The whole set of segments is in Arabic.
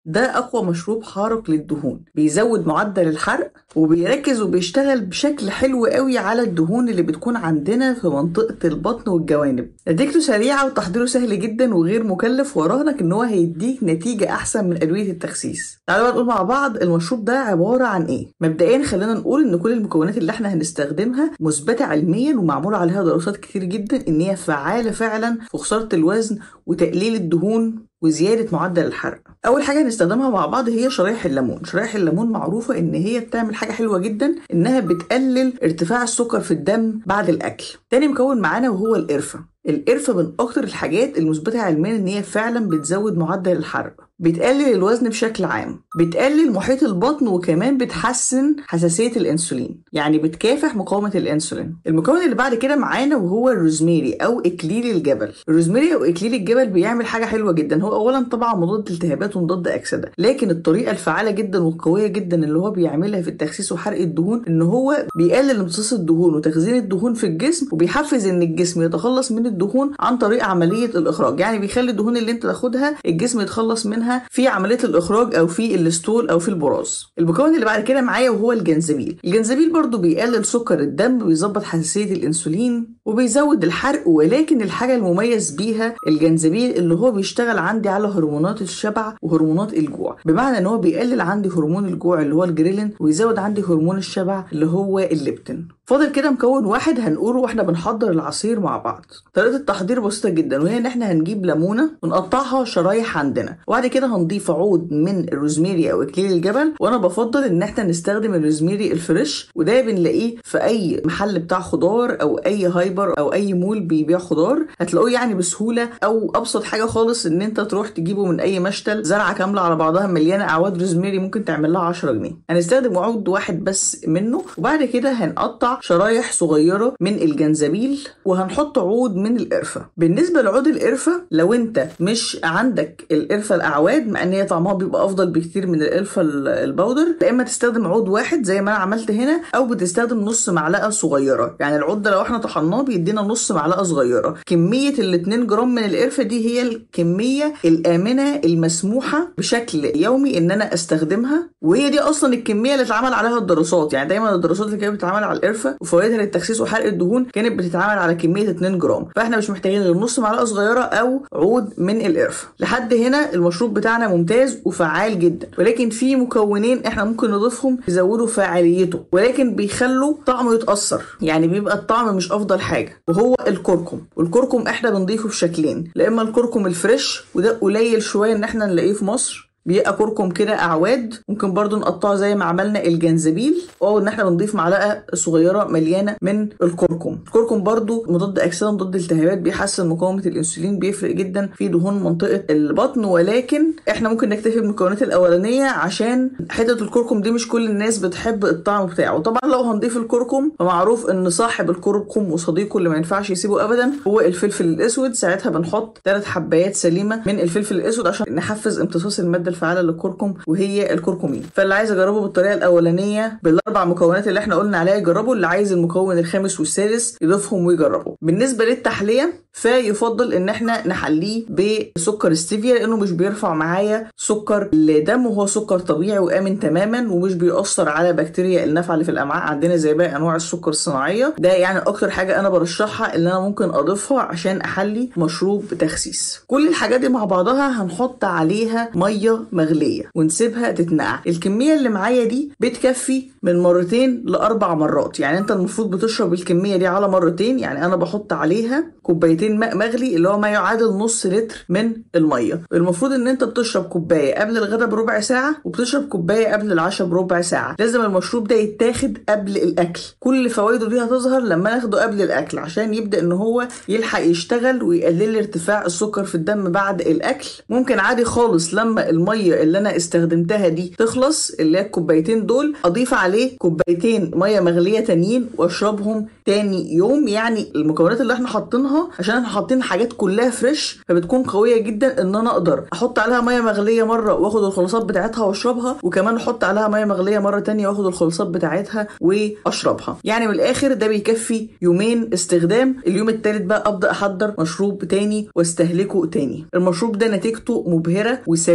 ده اقوى مشروب حارق للدهون، بيزود معدل الحرق وبيركز وبيشتغل بشكل حلو قوي على الدهون اللي بتكون عندنا في منطقة البطن والجوانب. نتيجته سريعة وتحضيره سهل جدا وغير مكلف، وراهنك ان هو هيديك نتيجة احسن من ادوية التخسيس. تعالوا بقى نقول مع بعض المشروب ده عبارة عن ايه. مبدئيا خلينا نقول ان كل المكونات اللي احنا هنستخدمها مثبتة علميا ومعمول عليها دراسات كتير جدا ان هي فعالة فعلا في خسارة الوزن وتقليل الدهون وزيادة معدل الحرق. أول حاجة هنستخدمها مع بعض هي شرايح الليمون. شرايح الليمون معروفة إن هي بتعمل حاجة حلوة جدا، إنها بتقلل ارتفاع السكر في الدم بعد الأكل. تاني مكون معانا وهو القرفة. القرفة من أكتر الحاجات المثبتة علميا إن هي فعلا بتزود معدل الحرق، بتقلل الوزن بشكل عام، بتقلل محيط البطن، وكمان بتحسن حساسية الأنسولين، يعني بتكافح مقاومة الأنسولين. المكون اللي بعد كده معانا وهو الروزميري أو إكليل الجبل. الروزميري أو إكليل الجبل بيعمل حاجة حلوة جدا. هو أولا طبعا مضاد التهابات ومضاد أكسدة، لكن الطريقة الفعالة جدا والقوية جدا اللي هو بيعملها في التخسيس وحرق الدهون إن هو بيقلل امتصاص الدهون وتخزين الدهون في الجسم، وبيحفز إن الجسم يتخلص من الدهون عن طريق عملية الإخراج. يعني بيخلي الدهون اللي أنت تاخدها الجسم يتخلص منها في عمليه الاخراج او في الستول او في البراز. المكون اللي بعد كده معايا وهو الجنزبيل. الجنزبيل برضو بيقلل سكر الدم وبيظبط حساسيه الانسولين وبيزود الحرق، ولكن الحاجه المميز بيها الجنزبيل اللي هو بيشتغل عندي على هرمونات الشبع وهرمونات الجوع، بمعنى ان هو بيقلل عندي هرمون الجوع اللي هو الجريلين ويزود عندي هرمون الشبع اللي هو الليبتين. فاضل كده مكون واحد هنقوله واحنا بنحضر العصير مع بعض. طريقه التحضير بسيطه جدا، وهي ان احنا هنجيب ليمونه ونقطعها شرايح عندنا، وبعد كده هنضيف عود من الروزميري او اكليل الجبل. وانا بفضل ان احنا نستخدم الروزميري الفريش، وده بنلاقيه في اي محل بتاع خضار او اي هايبر او اي مول بيبيع خضار، هتلاقوه يعني بسهوله. او ابسط حاجه خالص ان انت تروح تجيبه من اي مشتل، زرعه كامله على بعضها مليانه اعواد روزميري ممكن تعمل لها 10 جنيه. هنستخدم عود واحد بس منه، وبعد كده هنقطع شرايح صغيره من الجنزبيل وهنحط عود من القرفه. بالنسبه لعود القرفه، لو انت مش عندك القرفه الاعواد مع ان هي طعمها بيبقى افضل بكتير من القرفه البودر، يا اما تستخدم عود واحد زي ما انا عملت هنا، او بتستخدم نص معلقه صغيره. يعني العود ده لو احنا طحناه بيدينا نص معلقه صغيره. كميه ال2 جرام من القرفه دي هي الكميه الامنه المسموحه بشكل يومي ان انا استخدمها، وهي دي اصلا الكميه اللي اتعمل عليها الدراسات. يعني دايما الدراسات اللي كانت بتتعمل على القرفه وفوائدها للتخسيس وحرق الدهون كانت بتتعمل على كميه 2 جرام، فاحنا مش محتاجين غير نص معلقه صغيره او عود من القرفه. لحد هنا المشروب بتاعنا ممتاز وفعال جدا، ولكن في مكونين احنا ممكن نضيفهم يزودوا فاعليته ولكن بيخلوا طعمه يتاثر، يعني بيبقى الطعم مش افضل حاجه، وهو الكركم. والكركم احنا بنضيفه بشكلين، لا اما الكركم الفريش وده قليل شويه ان احنا نلاقيه في مصر، بيبقى كركم كده اعواد، ممكن برضو نقطعه زي ما عملنا الجنزبيل، او ان احنا بنضيف معلقه صغيره مليانه من الكركم. الكركم برضو مضاد اكسده مضاد التهابات، بيحسن مقاومه الانسولين، بيفرق جدا في دهون منطقه البطن، ولكن احنا ممكن نكتفي بالمكونات الاولانيه عشان حته الكركم دي مش كل الناس بتحب الطعم بتاعه. وطبعا لو هنضيف الكركم فمعروف ان صاحب الكركم وصديقه اللي ما ينفعش يسيبه ابدا هو الفلفل الاسود. ساعتها بنحط 3 حبايات سليمه من الفلفل الاسود عشان نحفز امتصاص الماده الفعاله للكركم وهي الكركمين. فاللي عايز يجربه بالطريقه الاولانيه بالاربع مكونات اللي احنا قلنا عليها يجربوا، اللي عايز المكون الخامس والسادس يضيفهم ويجربوا. بالنسبه للتحليه فيفضل ان احنا نحليه بسكر ستيفيا، لانه مش بيرفع معايا سكر الدم، وهو سكر طبيعي وامن تماما ومش بيأثر على بكتيريا النافعه اللي في الامعاء عندنا زي باقي انواع السكر الصناعيه. ده يعني اكتر حاجه انا برشحها اللي انا ممكن اضيفها عشان احلي مشروب تخسيس. كل الحاجات دي مع بعضها هنحط عليها ميه مغليه ونسيبها تتنقع. الكميه اللي معايا دي بتكفي من 2 ل4 مرات، يعني انت المفروض بتشرب الكميه دي على مرتين. يعني انا بحط عليها كوبايتين ماء مغلي اللي هو ما يعادل نص لتر من الميه. المفروض ان انت بتشرب كوبايه قبل الغداء بربع ساعه وبتشرب كوبايه قبل العشاء بربع ساعه. لازم المشروب ده يتاخد قبل الاكل، كل فوائده دي هتظهر لما ناخده قبل الاكل عشان يبدا ان هو يلحق يشتغل ويقلل ارتفاع السكر في الدم بعد الاكل. ممكن عادي خالص لما الميه اللي انا استخدمتها دي تخلص اللي هي الكوبايتين دول اضيف عليه كوبايتين ميه مغليه تانيين واشربهم تاني يوم. يعني المكونات اللي احنا حاطينها عشان احنا حاطين حاجات كلها فريش فبتكون قويه جدا ان انا اقدر احط عليها ميه مغليه مره واخد الخلاصات بتاعتها واشربها، وكمان احط عليها ميه مغليه مره تانية واخد الخلاصات بتاعتها واشربها. يعني من الاخر ده بيكفي يومين استخدام. اليوم الثالث بقى ابدا احضر مشروب تاني واستهلكه تاني. المشروب ده نتيجته مبهره وسريعه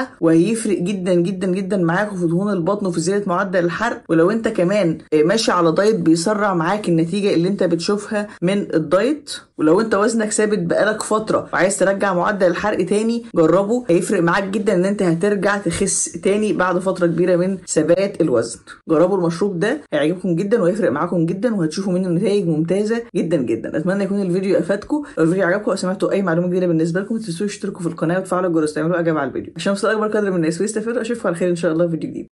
وهيفرق جدا جدا جدا معاك في دهون البطن وفي زيادة معدل الحرق. ولو انت كمان ماشي على دايت بيسرع معاك النتيجة اللي انت بتشوفها من الدايت، ولو انت وزنك ثابت بقالك فترة وعايز ترجع معدل الحرق تاني، جربه، هيفرق معاك جدا ان انت هترجع تخس تاني بعد فترة كبيرة من ثبات الوزن. جربوا المشروب ده هيعجبكم جدا وهيفرق معاكم جدا وهتشوفوا منه نتائج ممتازة جدا جدا. اتمنى يكون الفيديو افادكم. لو الفيديو عجبكم او سمعتوا اي معلومة جديدة بالنسبة لكم، ما تنسوش تشتركوا في القناة وتفعلوا الجرس تعملوا اعجاب على الفيديو عشان يوصل اكبر قدر من الناس ويستفيدوا. اشوفكم على خير ان شاء الله في فيديو جديد.